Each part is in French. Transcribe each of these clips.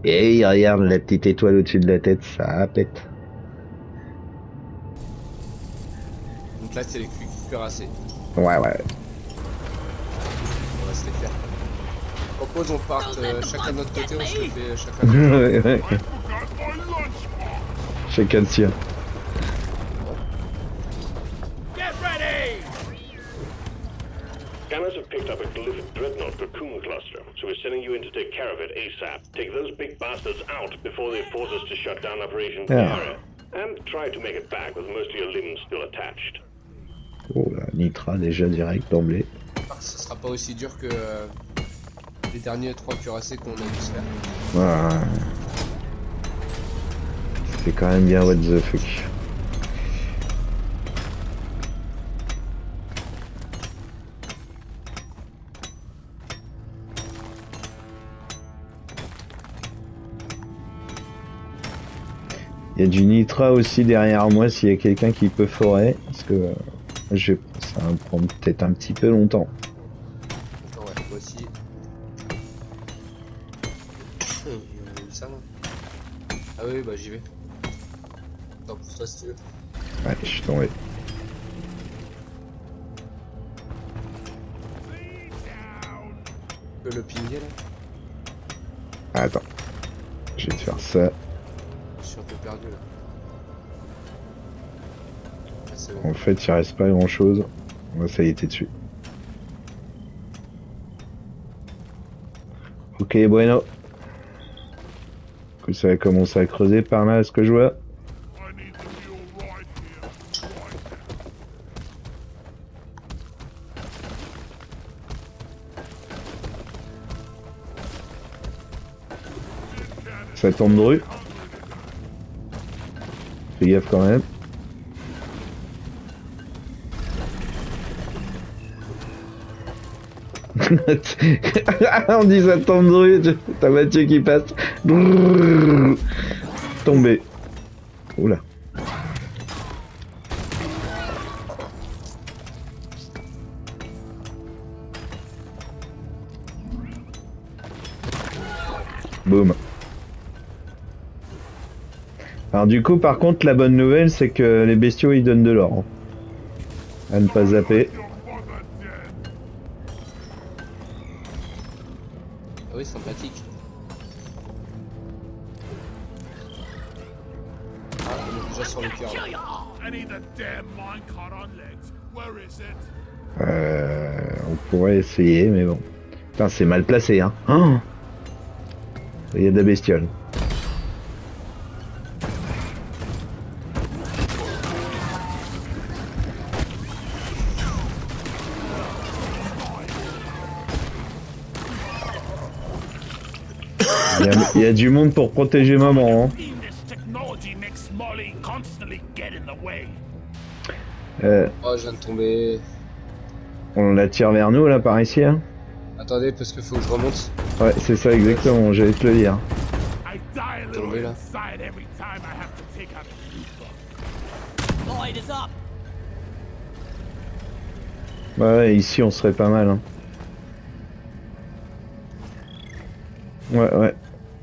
Et regarde la petite étoile au-dessus de la tête, ça pète. Donc là, c'est les cuirassés. Ouais, ouais. On va se les faire. Je propose on parte chacun de notre côté, on se le fait chacun de notre côté. Ouais. Chacun de sien. Scanners have picked up a glyph dreadnought cocoon cluster, so we're sending you in to take care of it ASAP. Take those big bastards out before they force us to shut down Operation Clara. And try to make it back with most of your limbs still attached. Oh là, Nitra déjà direct d'emblée. Ça sera pas aussi dur que les derniers 3 cuirassés qu'on a dû se faire. Ouais. C'est quand même bien what the fuck. Il y a du Nitra aussi derrière moi s'il y a quelqu'un qui peut forer, parce que ça va me prendre peut-être un petit peu longtemps. Attends, ouais, moi aussi. Ça, là. Ah oui, bah j'y vais. Attends, pour toi si tu veux. Ouais, je suis tombé. Tu peux le pinguer là? Attends, je vais te faire ça. Je suis un peu perdu là. Ah, En fait, il reste pas grand chose. Ça y est, t'es dessus. Ok, bueno. Du coup, ça va commencer à creuser par là, ce que je vois. Ça tombe de rue. Fais gaffe quand même. On dit ça tombe de rue, t'as Mathieu qui passe. Tombé. Oula. Boum. Alors du coup, par contre, la bonne nouvelle, c'est que les bestiaux, ils donnent de l'or. Hein. À ne pas zapper. Ah oui, sympathique. Ah, on est déjà sur le cœur là. On pourrait essayer, mais bon. Putain, c'est mal placé, hein. Oh, il y a de la bestiole. Il y a du monde pour protéger maman. Hein. Oh, je viens de tomber. On la tire vers nous là par ici. Hein. Attendez, parce qu'il faut que je remonte. Ouais, c'est ça exactement, j'allais te le dire. Tomber là. Ouais, ici on serait pas mal. Hein. Ouais, ouais.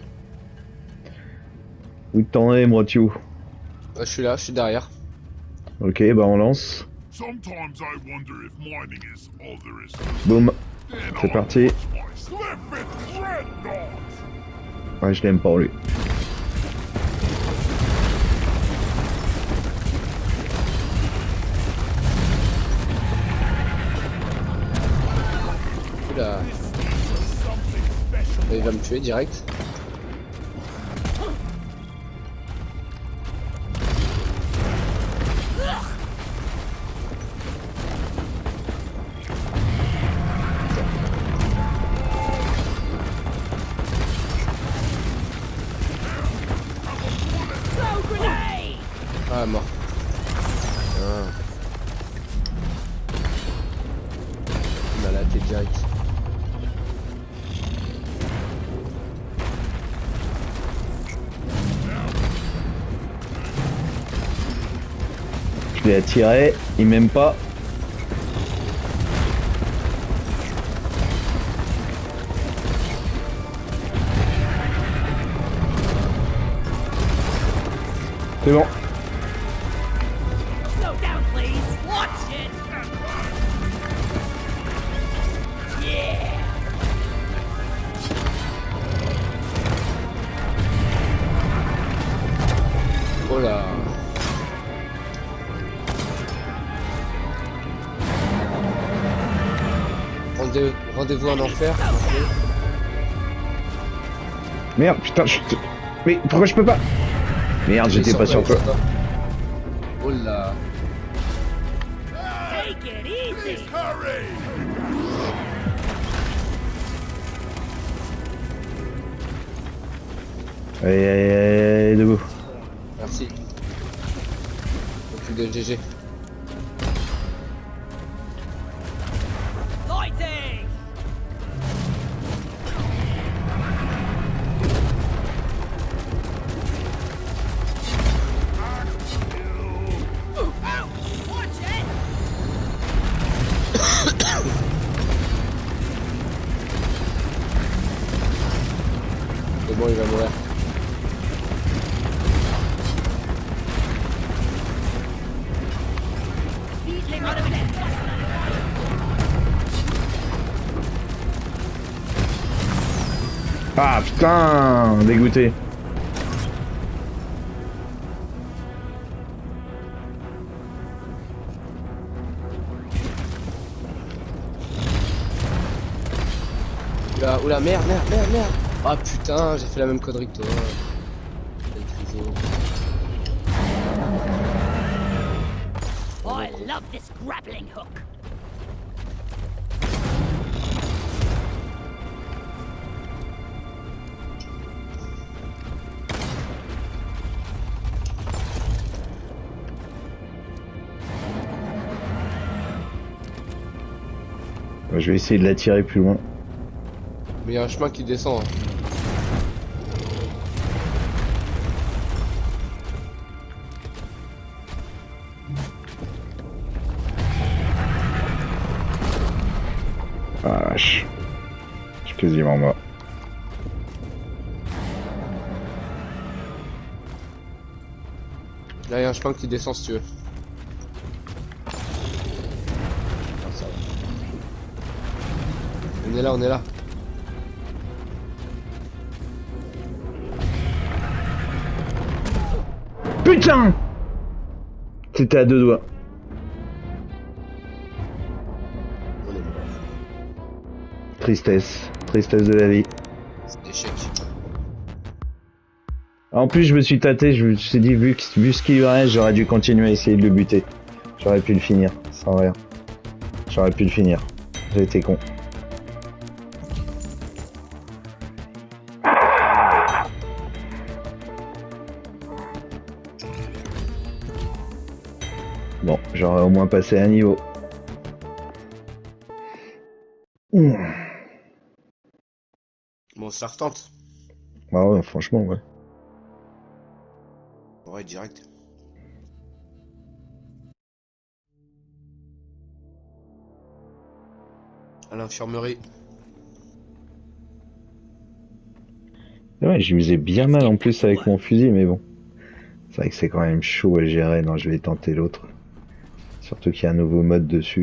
Où t'en es, moi, tu? Je suis là, je suis derrière. Ok, bah on lance. Boum. C'est parti. Ouais, je l'aime pas lui. Oula. Il va me tuer direct. Ah, mort. Ah. Il m'a laté direct. Je l'ai attiré, il m'aime pas. C'est bon. Slow down, please. Watch it. Yeah. Oh là. Rendez-vous en enfer. Merde, putain, mais pourquoi je peux pas? Merde, j'étais pas sur toi. Oh là. Take it easy. Allez, debout. Merci. Plus de GG. Lighting. Watch it. C'est bon, il va mourir. Speedling out of it. Ah putain, dégoûté. Oula, merde. Ah putain, j'ai fait la même connerie que toi. Oh, I love this grappling hook. Je vais essayer de la tirer plus loin. Mais il y a un chemin qui descend. Hein. Ah vache. Je suis quasiment mort. Là, il y a un chemin qui descend si tu veux. Ah, ça va. On est là. Putain! C'était à deux doigts. On est mort. Tristesse de la vie. C'est échec. En plus, je me suis tâté, je me suis dit, vu ce qu'il reste, j'aurais dû continuer à essayer de le buter. J'aurais pu le finir, sans rien. J'aurais pu le finir. J'ai été con. Bon, j'aurais au moins passé un niveau. Bon, ça retente. Ah ouais, franchement, ouais. Ouais, direct. À l'infirmerie. Ouais, je lui faisais bien mal en plus avec mon fusil, mais bon. C'est vrai que c'est quand même chaud à gérer. Non, je vais tenter l'autre. Surtout qu'il y a un nouveau mode dessus.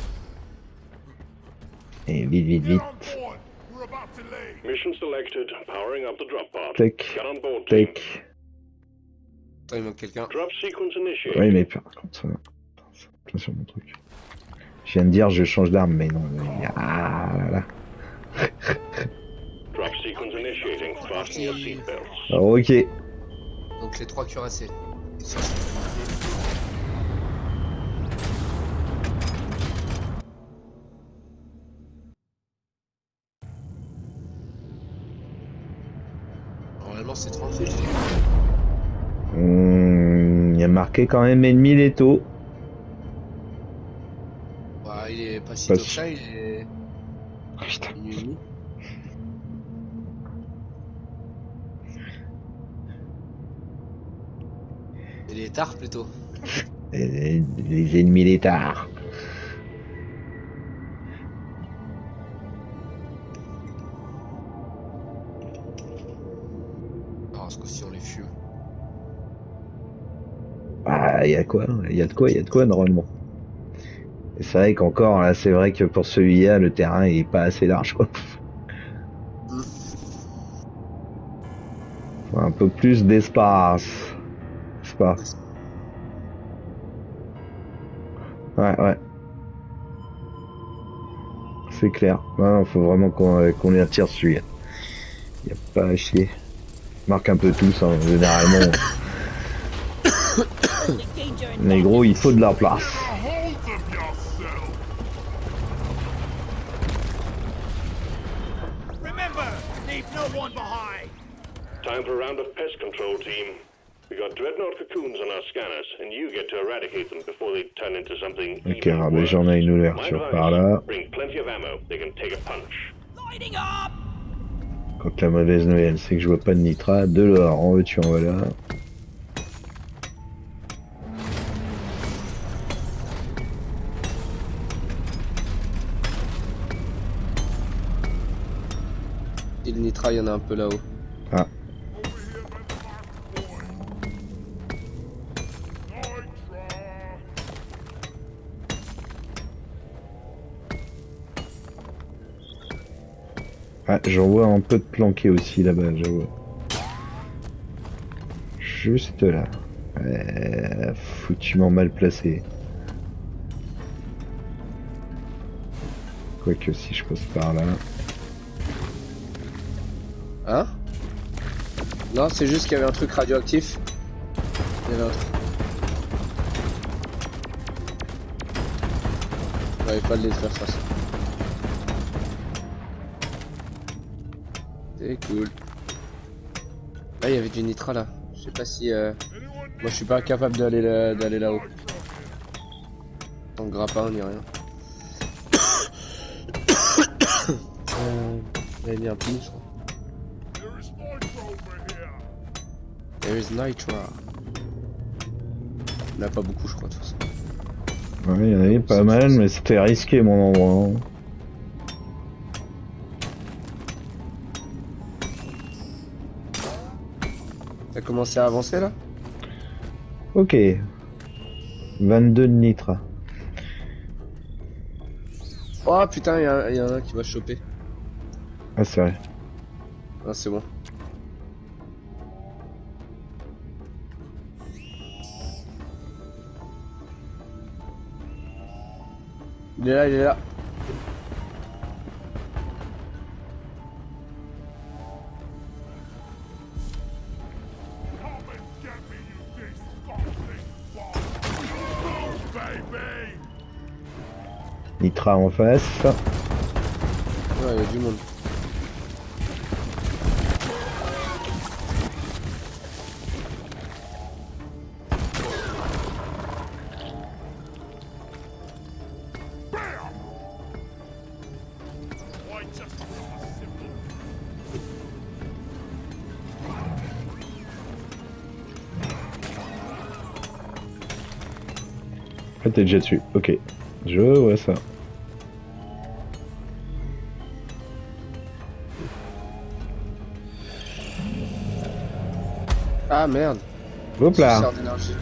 Et vite. Mission selected. Powering up the drop pod. Tac. Get on board, team. Tac. Attends, il manque quelqu'un. Drop sequence initiated. Oui, mais par contre, ça... plein sur mon truc. Je viens de dire je change d'arme, mais non. Ah là là. Drop sequence initiating. Fasten your seatbelts. Alors, ok. Donc les 3 cuirassés. Normalement c'est tranquille. Il y a marqué quand même ennemi létaux. Bah il est pas si Pas tôt que si- ça, il est... Putain. minuit et demi. Il est tard plutôt. Les ennemis létards. Alors ce coup-ci on les fume. Bah, y a quoi? Y a de quoi? Y a de quoi normalement. Et c'est vrai qu'encore là, c'est vrai que pour celui-là, le terrain est pas assez large quoi. Faut un peu plus d'espace. C'est pas. Ouais. C'est clair. Non, faut vraiment qu'on les attire celui-là. Y a pas à chier. Marque un peu tous, hein, généralement. Mais gros, il faut de la place. Time for a round of pest control, team. We got dreadnought cocoons on our scanners, and you get to eradicate them before they turn into something Ok, even mais worse. j'en ai une My ouverture par là. advice, bring plenty of ammo. They can take a punch. Lighting up! Quand la mauvaise nouvelle, c'est que je vois pas de nitra. De l'or, en veux-tu, en voilà. Et le nitra, il y en a un peu là-haut. Ah. Ah, j'en vois un peu de planqué aussi là-bas, je vois. Juste là. Foutument mal placé. Quoique si je passe par là. Hein? Non, c'est juste qu'il y avait un truc radioactif. Il y avait un truc. J'arrive pas à le détruire ça. C'est cool. Là, il y avait du nitra là. Je sais pas si. Moi, je suis pas capable d'aller là-haut. Sans grappin ni rien. J'avais mis un pin, je crois. There is nitra. Il n'y en a pas beaucoup, je crois, de toute façon. Ouais, il y en avait pas mal, mais c'était risqué mon endroit. Hein. T'as commencé à avancer là? Ok. 22 de nitra. Oh putain, il y en a un qui va choper. Ah, c'est vrai. Ah, c'est bon. Il est là, il est là. Nitra en face. Ouais, il y a du monde. Ah, t'es déjà dessus. Ok. Je vois ça. Ah merde. Hop là. Suceur d'énergie.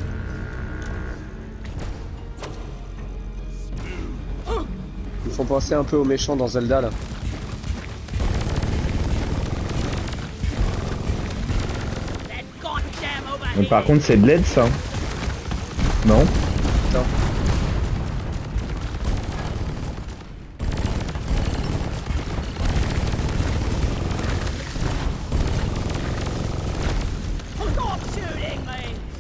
Ils me font penser un peu aux méchants dans Zelda là. That goddamn Mais par overhead! contre, c'est de l'aide ça. Non? Putain. Stop shooting me!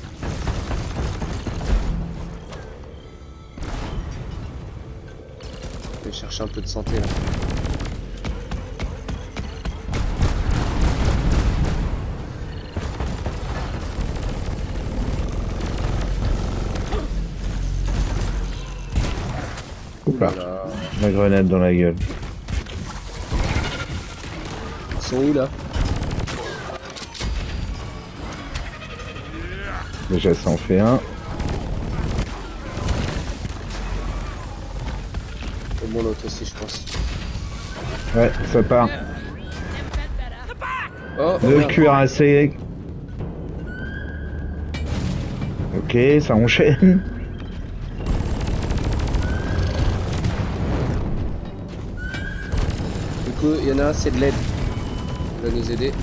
Je vais chercher un peu de santé là. Oup là. Voilà. La grenade dans la gueule. Ils sont où là? Déjà, ça en fait un. C'est bon l'autre aussi je pense. Ouais, ça part. Never felt better. Oh, Deux merde. cuirassés. Ok, Ok, ça enchaîne. Du coup, il y en a un, c'est de l'aide. Il va nous aider.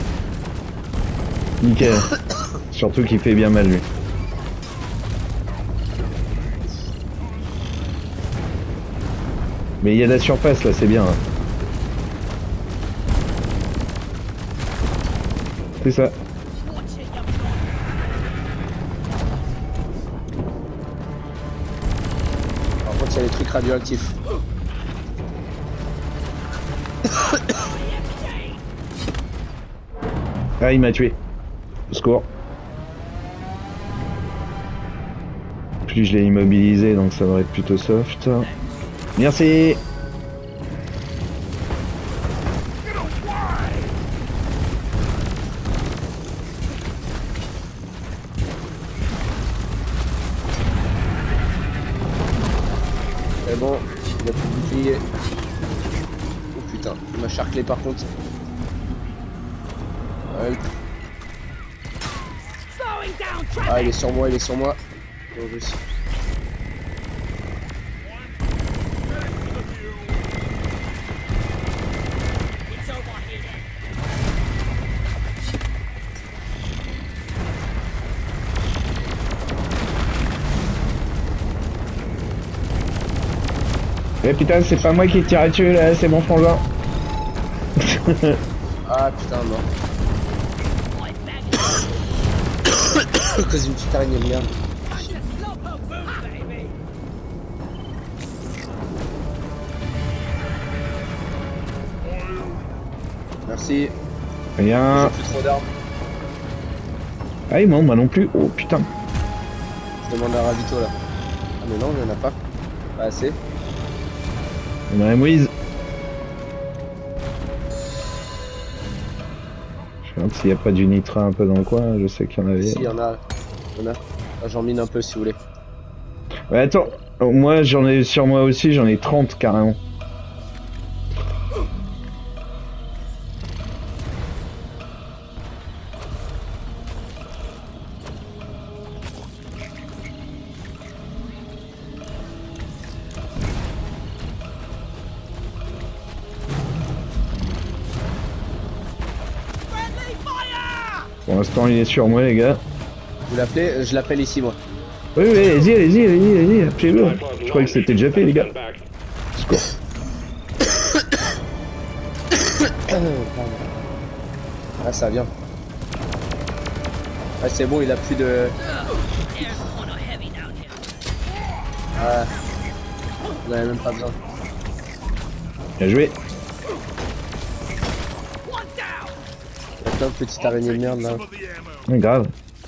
Nickel. Surtout qu'il fait bien mal lui. Mais il y a de la surface là, c'est bien. Hein. C'est ça. Par contre, il y a des trucs radioactifs. Ah, il m'a tué. Au secours. Puis je l'ai immobilisé, donc ça devrait être plutôt soft. Merci. C'est bon, il a plus de bouclier. Oh putain, il m'a charclé par contre. Ouais. Ah, il est sur moi, il est sur moi. Bon, je suis. Eh putain, c'est pas moi qui tire dessus là, c'est mon frangin. Ah putain, mort. À cause d'une petite araignée de merde. Merci. Rien. J'ai plus trop d'armes. Ah, non, moi non plus. Oh putain. Je demande un ravito là. Ah mais non, il y en a pas. Pas assez. On a Moïse. Je regarde s'il n'y a pas du nitrat un peu dans le coin, je sais qu'il y en avait. Si, il y en a. Il y en a. Ah, j'en mine un peu si vous voulez. Ouais, attends, moi j'en ai sur moi aussi, j'en ai 30 carrément. Pour l'instant il est sur moi les gars. Vous l'appelez? Je l'appelle ici moi. Oui, oui, allez-y, appelez-le. Je croyais que c'était déjà fait les gars. Ah ça vient. Ah c'est bon, il a plus de... Ah, on avait même pas besoin. Bien joué. Il y a plein de petites araignées de merde là. Grave.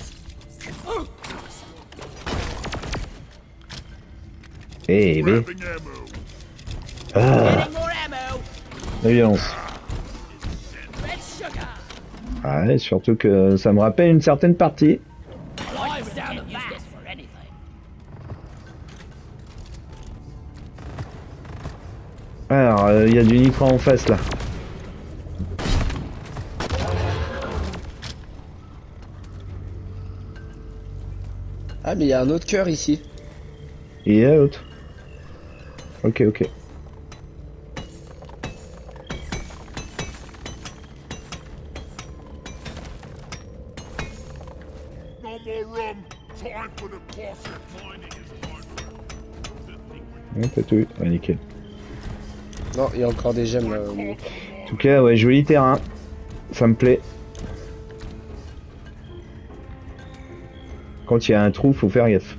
Eh ben. Ah, la violence. Ah ouais, surtout que ça me rappelle une certaine partie. Alors, il y a du nitrat en face là. Ah mais il y a un autre cœur ici. Et il y a l'autre. Ok, ok. Ouais, t'as tout eu. Ouais, nickel. Non, il y a encore des gemmes là. En tout cas, ouais, joli terrain. Ça me plaît. Quand il y a un trou, faut faire gaffe.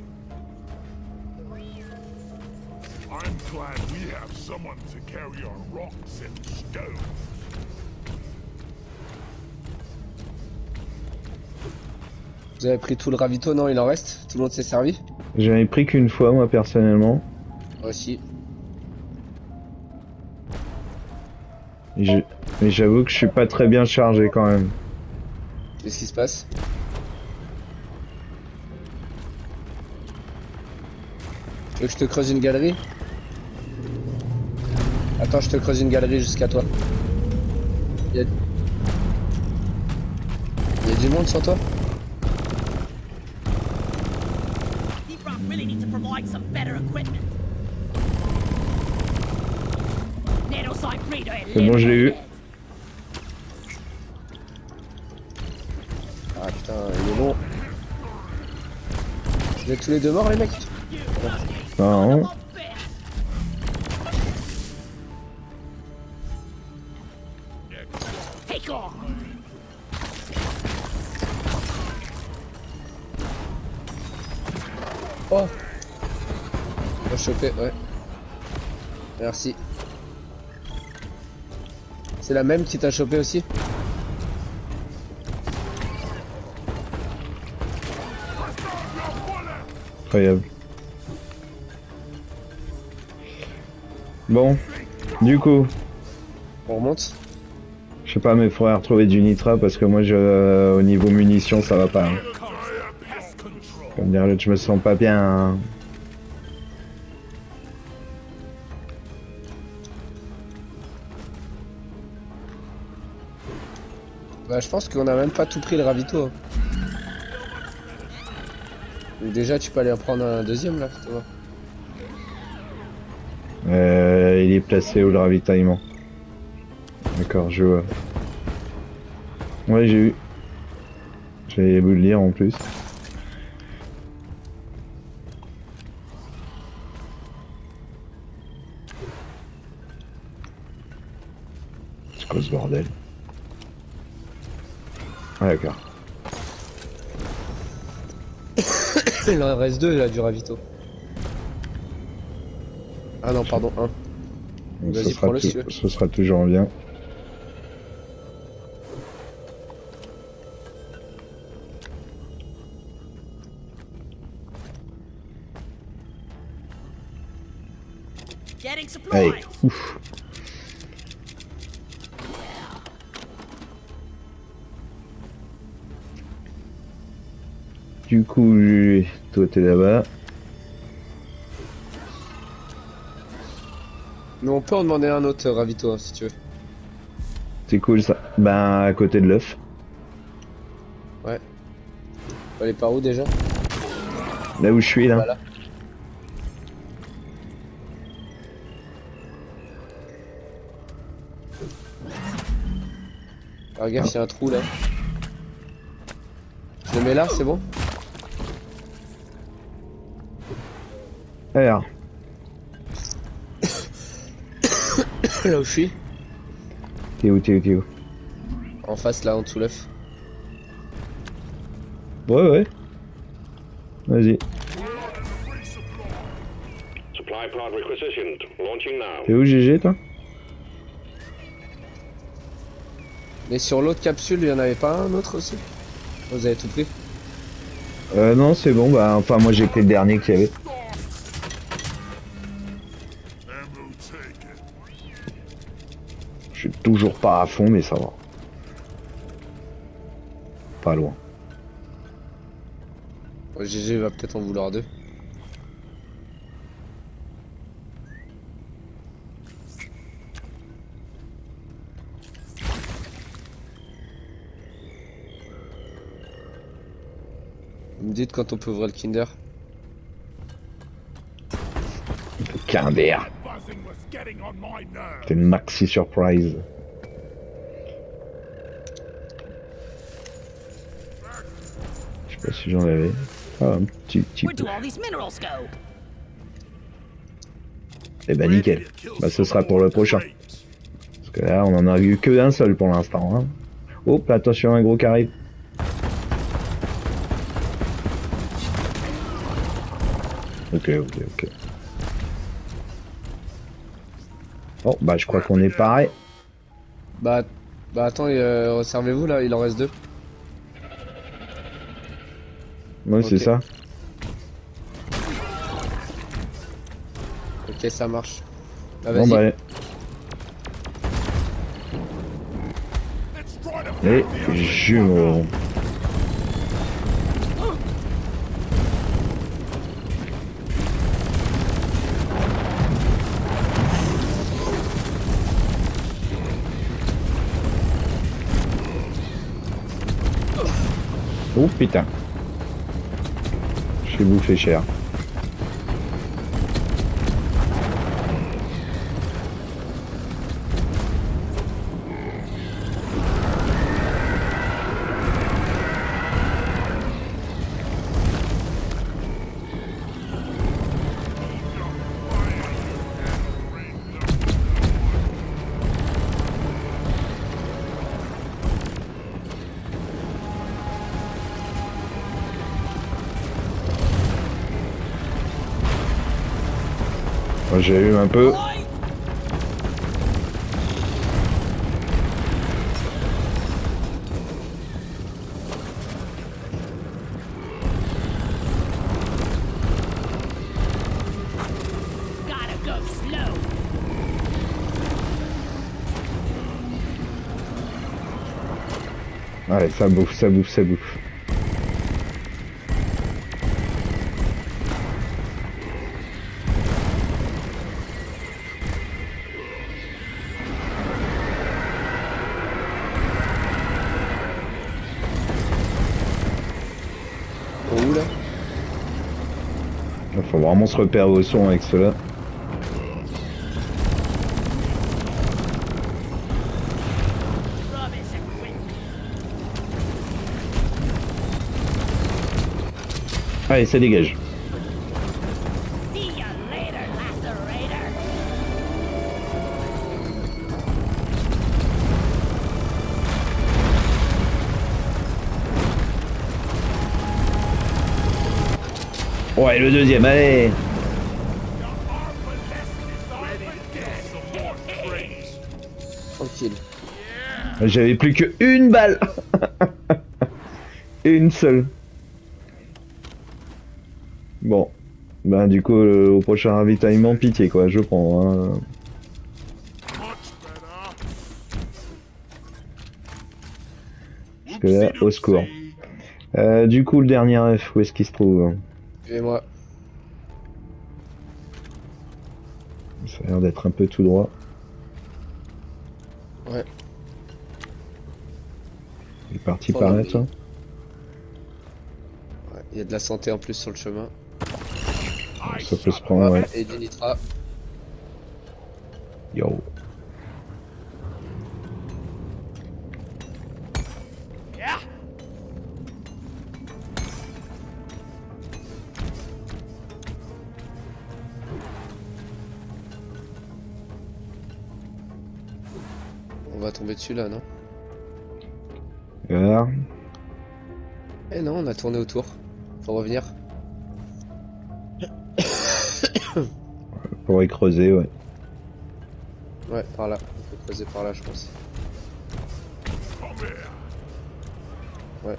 Vous avez pris tout le ravito? Non, il en reste? Tout le monde s'est servi? J'en ai pris qu'une fois, moi, personnellement. Moi aussi. Mais j'avoue que je suis pas très bien chargé quand même. Qu'est-ce qui se passe? Tu veux que je te creuse une galerie? Attends, je te creuse une galerie jusqu'à toi. Il y a du monde sur toi? C'est bon, je l'ai eu. Ah putain, il est long. Vous êtes tous les deux morts les mecs? Non. Take off. Oh, on va choper, ouais. Merci. C'est la même qui t'a chopé aussi? Incroyable. Bon, du coup, On remonte? je sais pas, mais faudrait retrouver du nitra parce que moi, au niveau munitions, ça va pas. Hein. Comme dire l'autre, je me sens pas bien. Hein. Bah je pense qu'on a même pas tout pris le ravito. Hein. Donc déjà tu peux aller en prendre un deuxième là, tu vois. Il est placé où le ravitaillement? D'accord, je vois. Ouais, j'ai eu. J'ai voulu le lire en plus. C'est quoi ce bordel? Ah d'accord. Il en reste deux là du ravito. Ah non pardon, un. Vas-y prends-le si tu veux. Ce sera toujours bien. Getting Allez, supplies. ouf. Du coup, toi t'es là-bas. Mais on peut en demander un autre ravito hein, si tu veux. C'est cool ça. Ben à côté de l'œuf. Ouais. On va aller par où déjà? Là où je suis là. Voilà. Ah, regarde, il y a un trou là. Je le mets là, c'est bon? Alors, Là où je suis? t'es où? En face là, en dessous l'œuf. Ouais. Vas-y. Supply pod requisitioned. Launching now. T'es où GG toi? Mais sur l'autre capsule, il y en avait pas un autre aussi? Vous avez tout pris? Non, c'est bon, bah enfin moi j'ai pris le dernier qu'il y avait. Je suis toujours pas à fond mais ça va. Pas loin. GG va peut-être en vouloir deux. Vous me dites quand on peut ouvrir le Kinder? Kinder. C'est une maxi surprise. Je sais pas si j'en avais. Ah, un petit Where peu. do all these minerals go? Eh ben nickel. Bah ce sera pour le prochain. Parce que là on en a eu que un seul pour l'instant. Hein. Hop, attention un gros qui arrive. Ok. Bon bah je crois qu'on est pareil. Bah attends, servez-vous là, il en reste deux. Ouais c'est Ok. ça. Ok, ça marche. Bah Bon vas-y. bah les jumeaux. Oh putain. J'ai bouffé cher. J'ai eu un peu. Gotta go slow. Allez, ça bouffe, ça bouffe, ça bouffe. Où là? Il faut vraiment se repérer au son avec cela. Rubbish equipment. Allez, ça dégage. See ya later, lacerator. Ouais, le deuxième, allez. Tranquille. J'avais plus que une balle. Une seule. Bon. Ben du coup, au prochain ravitaillement, pitié quoi, je prends. Hein. Parce que là, au secours. Du coup, le dernier F, où est-ce qu'il se trouve? Et moi. Ça a l'air d'être un peu tout droit. Ouais. Il est parti Oh, paraître. ouais. Il y a de la santé en plus sur le chemin. Ça peut se prendre, ouais. Et du nitra. Yo. Yeah. On va tomber dessus là, non? Voilà. Eh non, on a tourné autour. Faut revenir. Faudrait creuser, ouais. Ouais, par là. On peut creuser par là, je pense. Ouais.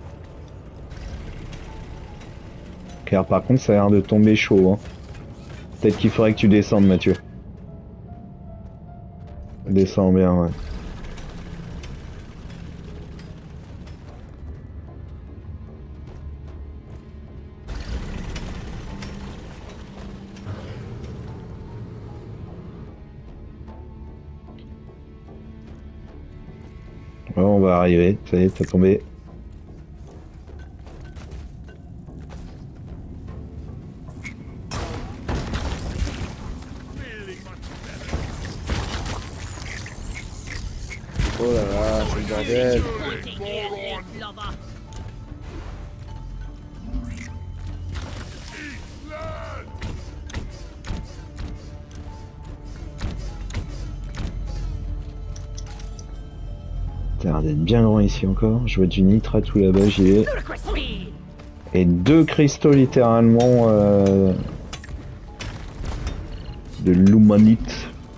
Car par contre, ça a l'air de tomber chaud. Hein. Peut-être qu'il faudrait que tu descendes, Mathieu. Ok. Descends bien, ouais. Ouais, on va arriver, ça y est, t'as tombé. Oh là là, c'est le bordel. Pointing here, limp lover. Ça a l'air d'être bien grand ici encore. Je vois du nitra tout là-bas, j'y vais. Ludicrous speed. Et 2 cristaux littéralement de l'humanite.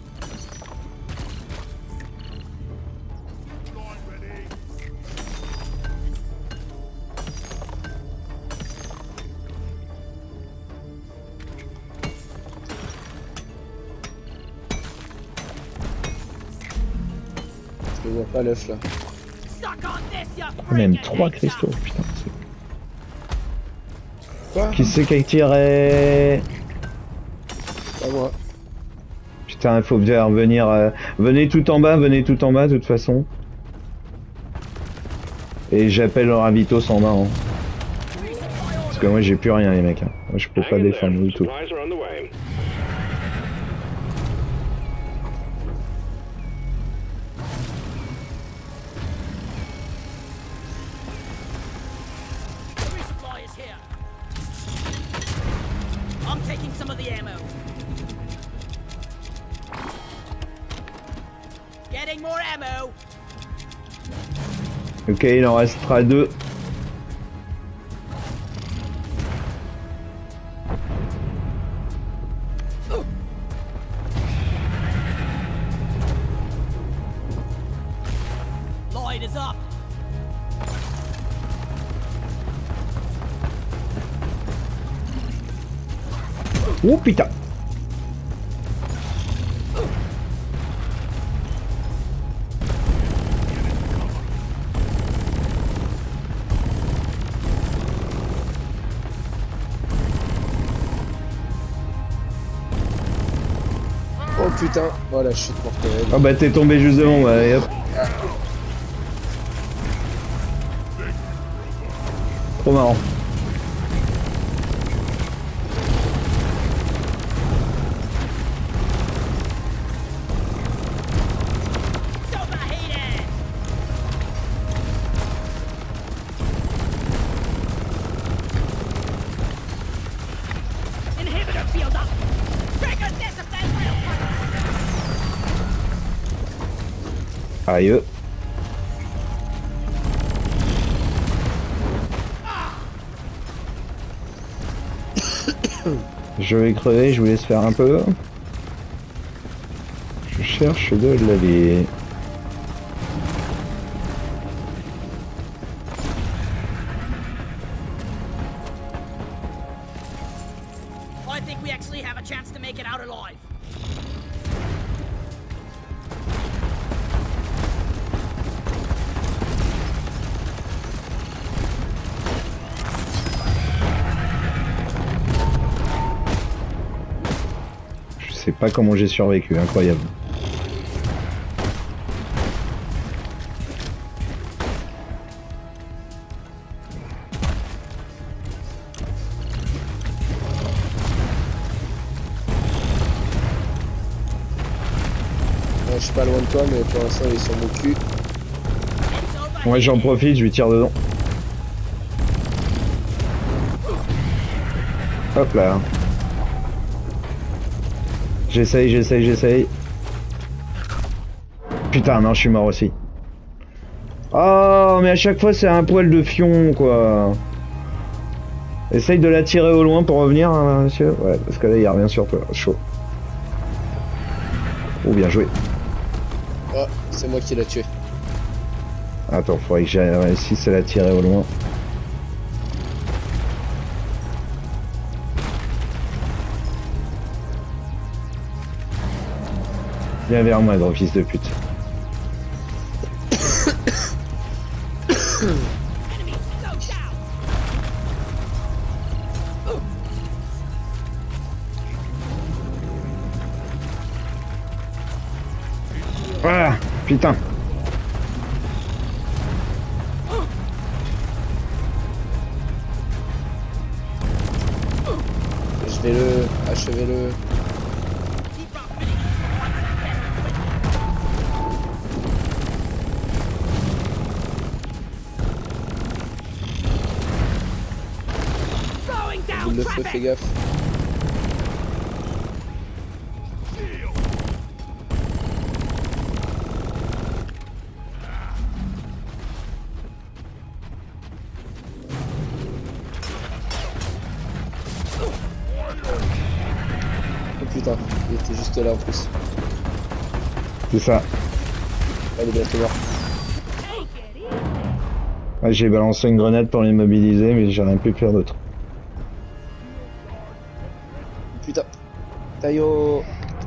Je vois pas l'œuf là. Suck on this, you Ah, même freaking 3 hiccup. cristaux, putain. Quoi? Qui c'est qui a tiré? Pas moi. Putain, il faut bien revenir. Venez tout en bas, venez tout en bas de toute façon. Et j'appelle le ravito en bas. Hein. Parce que moi j'ai plus rien les mecs. Hein. Moi je peux pas Hang in there. défendre du tout. Supplies are on the way. The resupply is here. I'm taking some of the ammo. Getting more ammo. Ok, il en restera 2. Oh putain. Oh putain, voilà, je suis mortel. Ah bah t'es tombé juste devant, ouais, et hop. Trop marrant. Inhibitor field up. Trigger this if there's real Aïe. Je vais crever, je vous laisse faire un peu. Je cherche de la vie. I think we actually have a chance to make it out alive. Je sais pas comment j'ai survécu, incroyable. Je suis pas loin de toi, mais pour l'instant ils sont mon cul. Moi j'en profite, je lui tire dedans. Hop là. J'essaye. Putain, non, je suis mort aussi. Oh, mais à chaque fois c'est un poil de fion, quoi. Essaye de la tirer au loin pour revenir, hein, monsieur. Ouais, parce que là, il n'y a rien sur toi. Chaud. Oh, bien joué. Oh, c'est moi qui l'ai tué. Attends, faudrait que j'aille réussisse à la tirer au loin. Viens vers moi, gros fils de pute. Voilà, putain. Je vais le... Achevez-le. Boule de feu, fais gaffe. Oh putain, il était juste là en plus. C'est ça. Elle est bientôt morte. Ah, j'ai balancé une grenade pour l'immobiliser, mais j'ai rien pu faire d'autre. Putain. Taillot.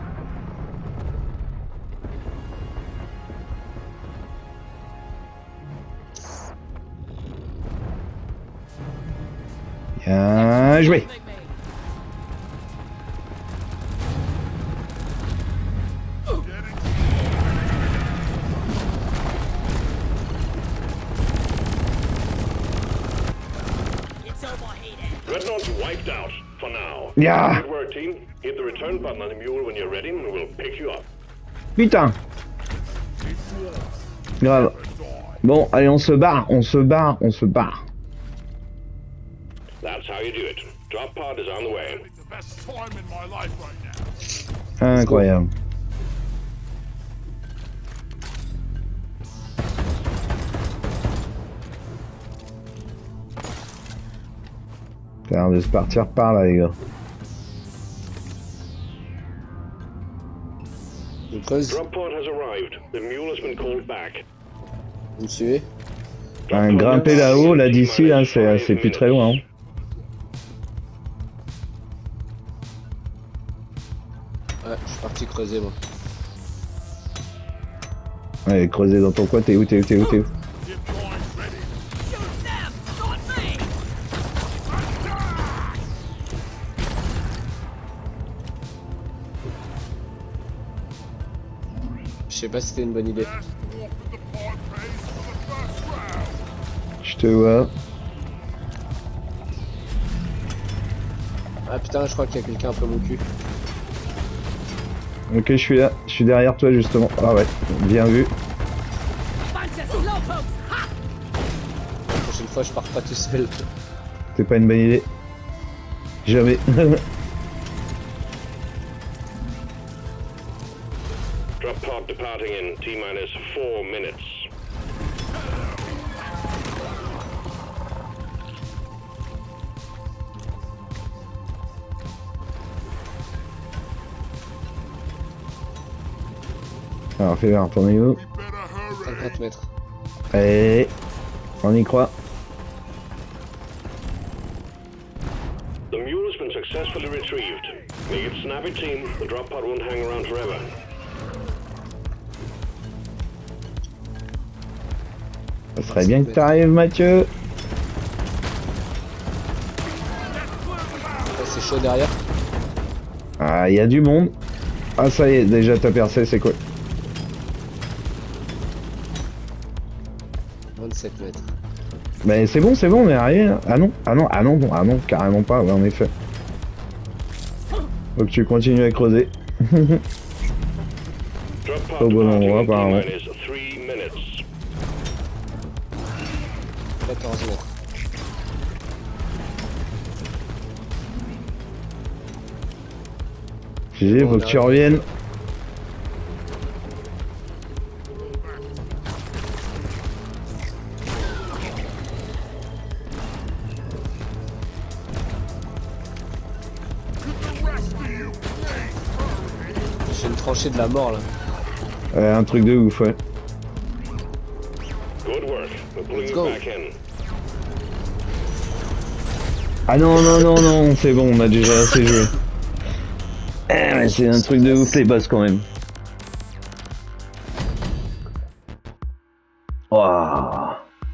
Bien joué. Dreadnought's wiped out for now. Yeah. Good work, team. Hit the return button on the mule when you're ready, and we'll pick you up. Putain. Grave. Bon, allez, on se barre. That's how you do it. Drop pod is on the way. Incroyable. Ça a l'air de se partir par là, les gars. Je creuse. Drop pod has arrived. The mule has been called back. Vous me suivez? Enfin, grimper là-haut, là d'ici, là, c'est plus très loin. Hein. creuser moi. Ouais, creuser dans ton coin, t'es où? Shoot them, not me! Je sais pas si c'était une bonne idée. Je te vois. Ah putain, je crois qu'il y a quelqu'un un peu mon cul. Ok, je suis là. Je suis derrière toi justement. Ah ouais, bien vu. Bunch of slowpokes! Ha! La prochaine fois, je pars pas tout seul. C'est pas une bonne idée. Jamais. Drop pod departing in T-minus 4 minutes. Alors fais voir, t'en es où? 50 mètres. Allez, on y croit. The mule has been successfully retrieved. Make it snappy, team. The drop pod won't hang around forever. Ça serait bien que t'arrives, Mathieu. Oh, c'est chaud derrière. Ah, il y a du monde. Ah, ça y est, déjà t'as percé, c'est cool. 27 mètres. Mais c'est bon, on est arrivé là. Ah non, carrément pas, ouais, en effet. Faut que tu continues à creuser. Drop Au pod bon endroit, departing in apparemment. T-minus 3 minutes. 14 mètres. GG, faut que tu reviennes. J'ai une tranchée de la mort là. Un truc de ouf, ouais. Good work. We're pulling Let's you go. back in. Ah non, c'est bon, on a déjà assez joué. Eh, mais c'est un truc de ouf les boss quand même. Waouh.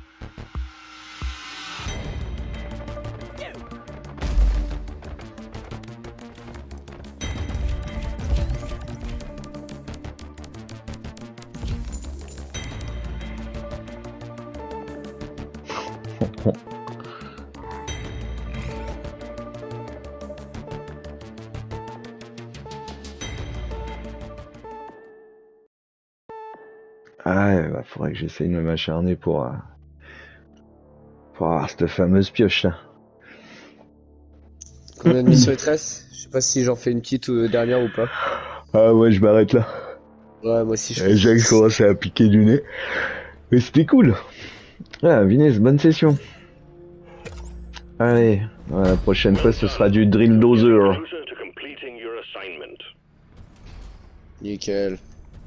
Ah, bah, faudrait que j'essaye de m'acharner pour avoir cette fameuse pioche là. Combien de missions il te reste? Je sais pas si j'en fais une petite dernière ou pas. Ah ouais, je m'arrête là. Ouais, moi aussi je Jacques commence à piquer du nez. Mais c'était cool. Ah, Vinez, bonne session. Allez, la prochaine fois ce sera du drill dozer. Closer to completing your assignment. Nickel.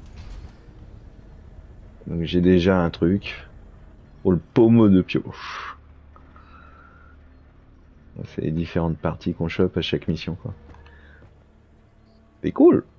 Donc j'ai déjà un truc pour le pommeau de pioche. C'est les différentes parties qu'on chope à chaque mission quoi. C'est cool.